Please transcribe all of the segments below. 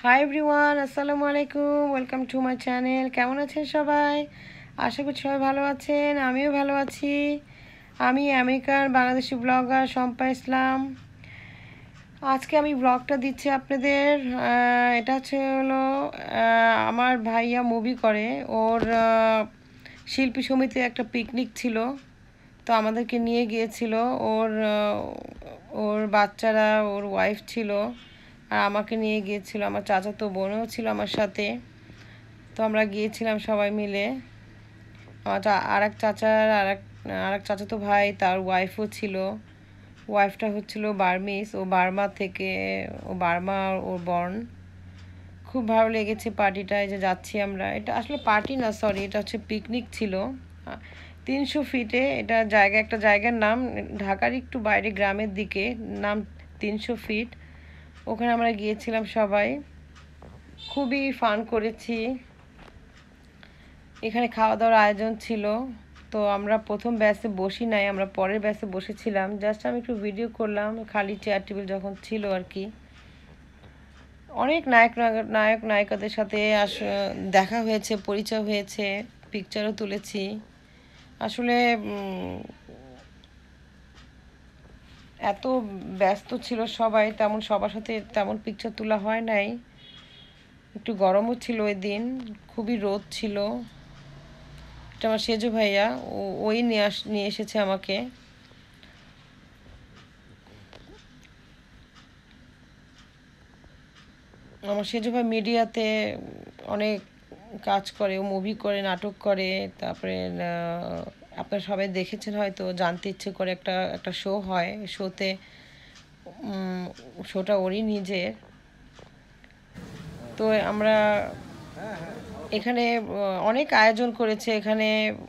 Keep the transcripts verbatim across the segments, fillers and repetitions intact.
High everyone, আসসালামু আলাইকুম। Welcome to my channel. কেমন আছেন সবাই? আশা করছি সবাই ভালো আছেন, আমিও ভালো আছি। আমি আমেরিকার বাংলাদেশি ব্লগার শম্পা ইসলাম। আজকে আমি ব্লগটা দিচ্ছি আপনাদের। এটা হচ্ছে হলো আমার ভাইয়া মুভি করে, ওর শিল্পী সমিতির একটা পিকনিক ছিল, তো আমাদেরকে নিয়ে গিয়েছিল। ওর ওর বাচ্চারা, ওর ওয়াইফ ছিল, আর আমাকে নিয়ে গিয়েছিল। আমার চাচাতো বোনও ছিল আমার সাথে। তো আমরা গিয়েছিলাম সবাই মিলে। আমার আর এক চাচার আর এক আর এক চাচাতো ভাই, তার ওয়াইফও ছিল। ওয়াইফটা হচ্ছিল বার্মিস, ও বার্মা থেকে, ও বার্মা ওর বর্ন। খুব ভালো লেগেছে পার্টিটায় যে যাচ্ছি আমরা। এটা আসলে পার্টি না, সরি, এটা হচ্ছে পিকনিক ছিল। তিনশো ফিটে এটা জায়গা, একটা জায়গার নাম, ঢাকার একটু বাইরে গ্রামের দিকে, নাম তিনশো ফিট। ওখানে আমরা গিয়েছিলাম সবাই, খুবই ফান করেছি। এখানে খাওয়া দাওয়ার আয়োজন ছিল। তো আমরা প্রথম ব্যাচে বসি নাই, আমরা পরের ব্যাচে বসেছিলাম। জাস্ট আমি একটু ভিডিও করলাম, খালি চেয়ার টেবিল যখন ছিল আর কি। অনেক নায়ক নায়ক নায়িকাদের সাথে আস দেখা হয়েছে, পরিচয় হয়েছে, পিকচারও তুলেছি। আসলে এত ব্যস্ত ছিল সবাই, তেমন সবার সাথে তেমন পিকচার তোলা হয় নাই। একটু গরমও ছিল ওই দিন, খুবই রোদ ছিল। এটা আমার সেজু ভাইয়া, ওই নিয়ে আস নিয়ে এসেছে আমাকে। আমার সেজু ভাই মিডিয়াতে অনেক কাজ করে, ও মুভি করে, নাটক করে। তারপরে আপনারা সবাই দেখেছেন হয়তো, জানতে ইচ্ছে করে একটা একটা শো হয়, শোতে শোটা ওরই নিজের। তো আমরা এখানে অনেক আয়োজন করেছে। এখানে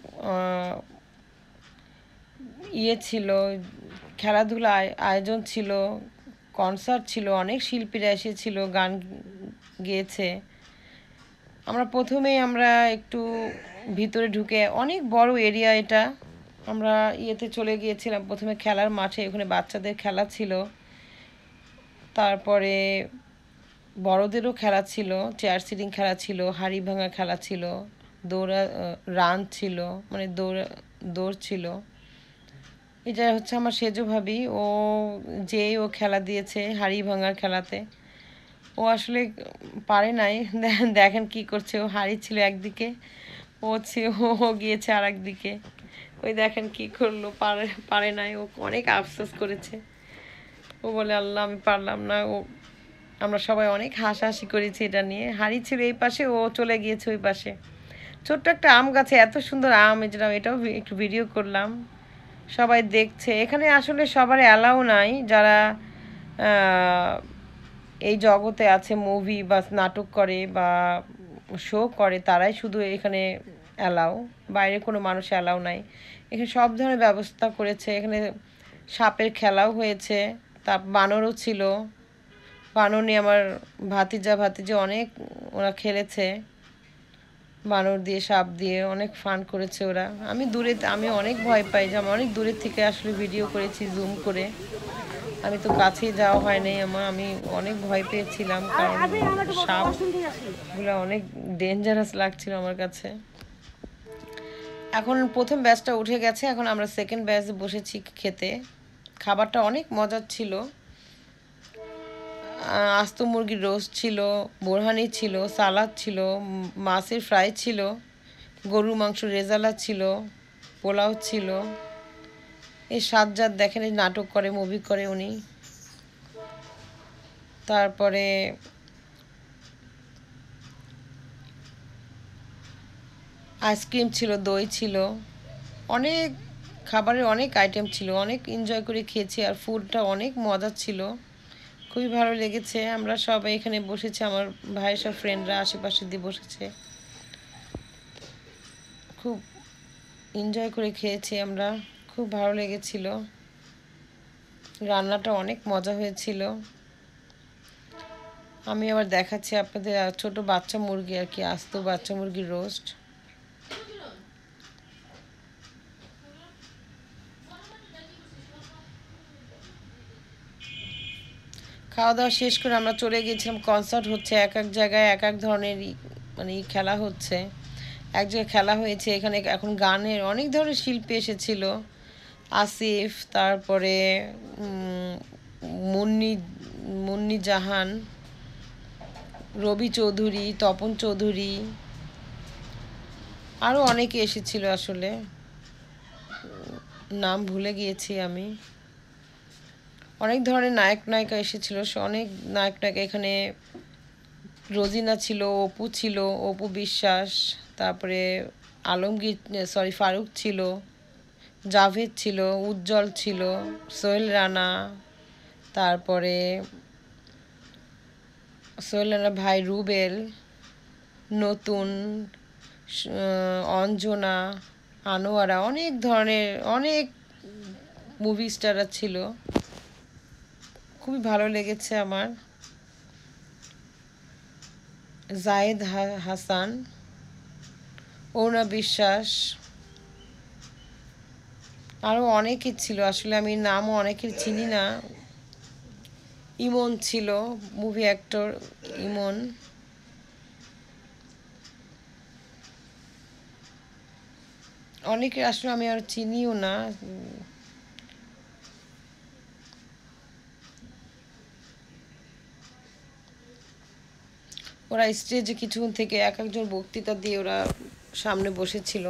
ইয়ে ছিল, খেলাধুলা আয়োজন ছিল, কনসার্ট ছিল, অনেক শিল্পীরা এসেছিল, গান গেয়েছে। আমরা প্রথমেই আমরা একটু ভিতরে ঢুকে, অনেক বড় এরিয়া এটা, আমরা ইয়েতে চলে গিয়েছিলাম প্রথমে খেলার মাঠে। ওখানে বাচ্চাদের খেলা ছিল, তারপরে বড়দেরও খেলা ছিল, চেয়ার সিটিং খেলা ছিল, হাড়ি ভাঙা খেলা ছিল, দৌড়া রান ছিল, মানে দৌড় দৌড় ছিল। এটা হচ্ছে আমার সেজু ভাবি, ও যেই ও খেলা দিয়েছে হাড়ি ভাঙার খেলাতে। ও আসলে পারে নাই, দেখেন কি করছে। ও হাড়ি ছিল একদিকে, ও ও গিয়েছে আর একদিকে। ওই দেখেন কি করলো, পারে পারে নাই। ও অনেক আফসোস করেছে। ও বলে, আল্লাহ আমি পারলাম না। ও আমরা সবাই অনেক হাসাহাসি করেছি এটা নিয়ে। হাড়ি ছিল এই পাশে, ও চলে গিয়েছে ওই পাশে। ছোট্ট একটা আম গাছে এত সুন্দর আম, যেটা এটাও একটু ভিডিও করলাম, সবাই দেখছে। এখানে আসলে সবার অ্যালাউ নাই, যারা এই জগতে আছে, মুভি বা নাটক করে বা শো করে, তারাই শুধু এখানে অ্যালাউ, বাইরে কোনো মানুষ অ্যালাউ নাই। এখানে সব ধরনের ব্যবস্থা করেছে। এখানে সাপের খেলাও হয়েছে, তা বানরও ছিল। বানর নিয়ে আমার ভাতিজা ভাতিজা অনেক ওরা খেলেছে, বানর দিয়ে, সাপ দিয়ে অনেক ফান করেছে ওরা। আমি দূরে, আমি অনেক ভয় পাই, যে আমি অনেক দূরের থেকে আসলে ভিডিও করেছি জুম করে। আমি তো কাছেই যাওয়া হয় নাই আমার, আমি অনেক ভয় পেয়েছিলাম, কারণ সাপগুলো অনেক ডেঞ্জারাস লাগছিল আমার কাছে। এখন প্রথম ব্যাচটা উঠে গেছে, এখন আমরা সেকেন্ড ব্যাচে বসেছি খেতে। খাবারটা অনেক মজার ছিল। আস্ত মুরগির রোস্ট ছিল, বোরহানি ছিল, সালাদ ছিল, মাছের ফ্রাই ছিল, গরুর মাংস রেজালা ছিল, পোলাও ছিল। এই সাজ্জাদ দেখেন, এই নাটক করে, মুভি করে উনি। তারপরে আইসক্রিম ছিল, দই ছিল, অনেক খাবারের অনেক আইটেম ছিল। অনেক এনজয় করে খেয়েছি, আর ফুডটা অনেক মজা ছিল, খুবই ভালো লেগেছে। আমরা সবাই এখানে বসেছি, আমার ভাইয়ের সব ফ্রেন্ডরা আশেপাশে দিয়ে বসেছে, খুব এনজয় করে খেয়েছি আমরা, খুব ভালো লেগেছিল। রান্নাটা অনেক মজা হয়েছিল। আমি আবার দেখাচ্ছি আপনাদের ছোট বাচ্চা মুরগি, আর কি, আস্ত বাচ্চা মুরগির রোস্ট। খাওয়া দাওয়া শেষ করে আমরা চলে গিয়েছিলাম, কনসার্ট হচ্ছে এক এক জায়গায় এক এক ধরনের মানে খেলা হচ্ছে। এক জায়গায় খেলা হয়েছে, এখানে এখন গানের অনেক ধরনের শিল্পী এসেছিল, আসিফ, তারপরে মুন্নি মুন্নি জাহান, রবি চৌধুরী, তপন চৌধুরী, আরও অনেকে এসেছিল, আসলে নাম ভুলে গিয়েছি আমি। অনেক ধরনের নায়ক নায়িকা এসেছিল, অনেক নায়ক নায়িকা এখানে। রোজিনা ছিল, অপু ছিল, অপু বিশ্বাস, তারপরে আলমগীর সরি ফারুক ছিল, জাভেদ ছিল, উজ্জ্বল ছিল, সোহেল রানা, তারপরে সোহেল রানা ভাই রুবেল, নতুন, অঞ্জনা, আনোয়ারা, অনেক ধরনের অনেক মুভি স্টাররা ছিল। খুবই ভালো লেগেছে আমার। জায়েদ হাসান, অরুণা বিশ্বাস, আরও অনেকে ছিল, আসলে আমি নামও অনেকের চিনি না। ইমন ছিল, মুভি অ্যাক্টর ইমন। অনেকে আসলে আমি আর চিনিও না। ওরা স্টেজে কিছুক্ষণ থেকে এক একজন বক্তৃতা দিয়ে ওরা সামনে বসেছিল।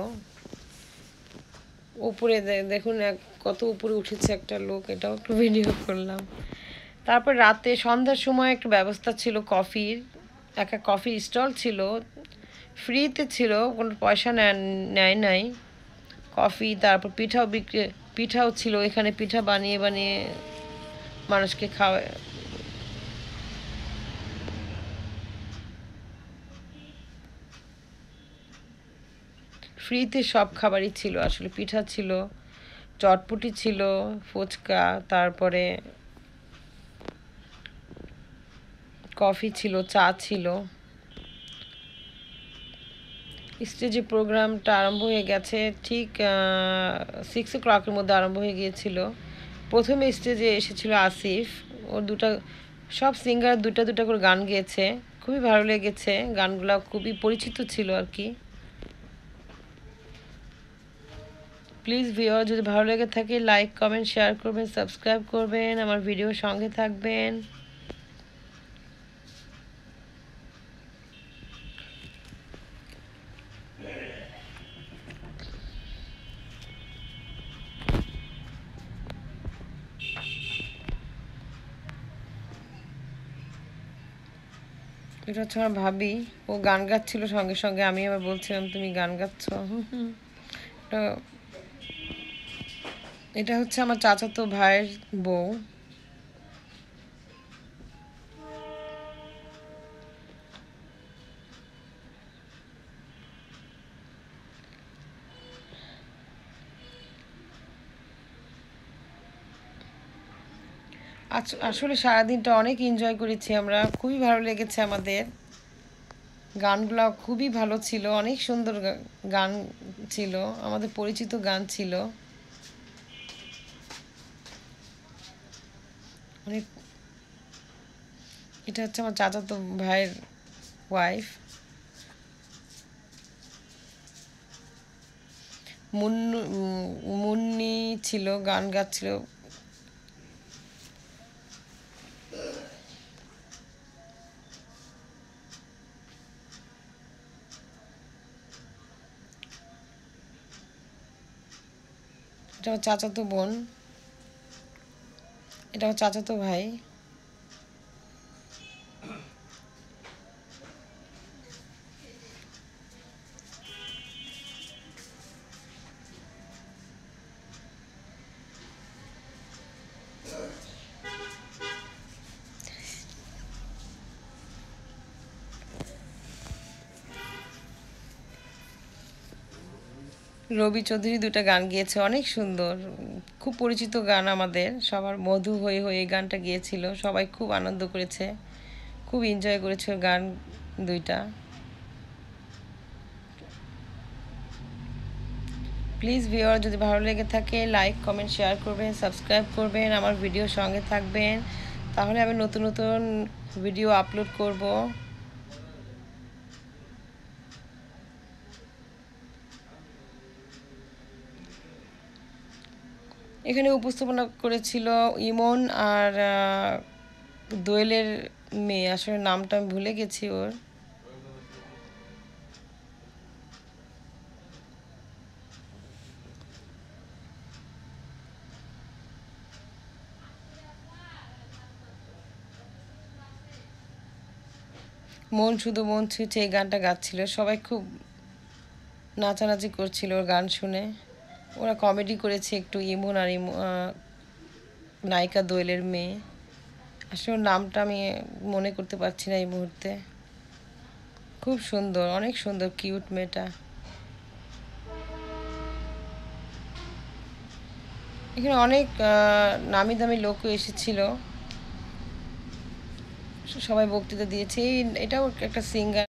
উপরে দেখুন এক কত উপরে উঠেছে একটা লোক, এটাও একটু ভিডিও করলাম। তারপর রাতে সন্ধ্যার সময় একটা ব্যবস্থা ছিল কফির, একটা কফির স্টল ছিল, ফ্রিতে ছিল, কোনো পয়সা নেয় নাই কফি। তারপর পিঠাও বিক্রি পিঠাও ছিল এখানে, পিঠা বানিয়ে বানিয়ে মানুষকে খাওয়ায়। ফ্রিতে সব খাবারই ছিল, আসলে পিঠা ছিল, চটপটি ছিল, ফুচকা, তারপরে কফি ছিল, চা ছিল। স্টেজে প্রোগ্রামটা আরম্ভ হয়ে গেছে, ঠিক সিক্স ও ক্লকের মধ্যে আরম্ভ হয়ে গিয়েছিল। প্রথমে স্টেজে এসেছিল আসিফ, ওর দুটা সব সিঙ্গার দুটা দুটা করে গান গেয়েছে, খুবই ভালো লেগেছে, গানগুলো খুবই পরিচিত ছিল আর কি। প্লিজ ভিউয়ার, যদি ভালো লেগে থাকে লাইক কমেন্ট শেয়ার করবেন, সাবস্ক্রাইব করবেন, আমার ভিডিওর সঙ্গে থাকবেন। এটা হচ্ছে আমার ভাবি, ও গান গাচ্ছিল সঙ্গে সঙ্গে, আমি আবার বলছিলাম তুমি গান গাচ্ছ। এটা হচ্ছে আমার চাচাতো ভাইয়ের বউ। আসলে সারাদিনটা অনেক এনজয় করেছি আমরা, খুবই ভালো লেগেছে আমাদের। গানগুলো খুবই ভালো ছিল, অনেক সুন্দর গান ছিল, আমাদের পরিচিত গান ছিল অনেক। এটা হচ্ছে আমার চাচাতো ভাইয়ের ওয়াইফ। মুন্নু মুন্নি ছিল, গান গাচ্ছিল। এটা আমার চাচাতো বোন, এটা আমার চাচাতো ভাই। রবি চৌধুরী দুটা গান গিয়েছে, অনেক সুন্দর, খুব পরিচিত গান আমাদের সবার। মধু হয়ে হয়ে এই গানটা গিয়েছিল, সবাই খুব আনন্দ করেছে, খুব এনজয় করেছে গান দুইটা। প্লিজ ভিউয়ার, যদি ভালো লেগে থাকে লাইক কমেন্ট শেয়ার করবেন, সাবস্ক্রাইব করবেন, আমার ভিডিওর সঙ্গে থাকবেন। তাহলে আমি নতুন নতুন ভিডিও আপলোড করব। এখানে উপস্থাপনা করেছিল ইমন আর দোয়েলের মেয়ে, আসলে নামটা আমি ভুলে গেছি ওর। মন শুধু মন ছুঁয়েছে এই গানটা গাচ্ছিল, সবাই খুব নাচানাচি করছিল ওর গান শুনে। ওরা কমেডি করেছে একটু, ইমন আর ইমো নায়িকা দোয়েলের মেয়ে, আসলে ওর নামটা আমি মনে করতে পারছি না এই মুহূর্তে। খুব সুন্দর, অনেক সুন্দর, কিউট মেয়েটা। এখানে অনেক নামি দামি লোকও এসেছিল, সবাই বক্তৃতা দিয়েছে। এটাও একটা সিঙ্গার।